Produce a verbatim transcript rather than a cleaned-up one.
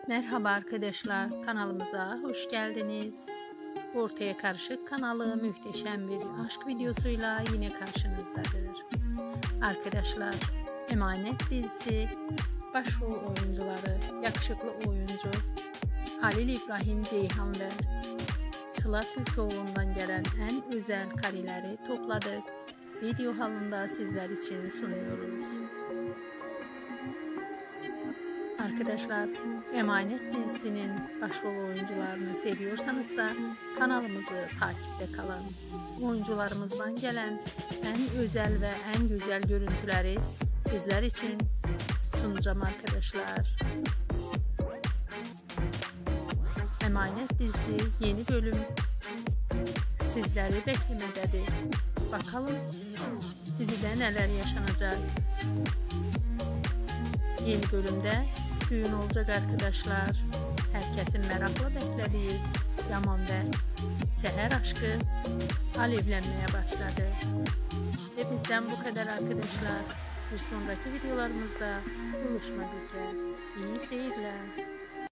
Merhaba arkadaşlar, kanalımıza hoş geldiniz. Ortaya Karışık kanalı muhteşem bir aşk videosuyla yine karşınızdadır. Arkadaşlar, Emanet dizisi başrol oyuncuları yakışıklı oyuncu Halil İbrahim Ceyhan ve Sıla Türkoğlu'ndan gelen en özel kareleri topladık. Video halinde sizler için sunuyoruz. Arkadaşlar, Emanet dizisinin başrol oyuncularını seviyorsanız da kanalımızı takipte kalın. Oyuncularımızdan gelen en özel ve en güzel görüntüleri sizler için sunacağım arkadaşlar. Emanet dizisi yeni bölüm sizleri beklemededir. Bakalım dizide neler yaşanacak. Yeni bölümde düğün olacak arkadaşlar. Herkesin merakla beklediği Yaman ve Seher aşkı alevlenmeye başladı. Ve bizden bu kadar arkadaşlar. Bir sonraki videolarımızda buluşmak üzere. İyi seyirler.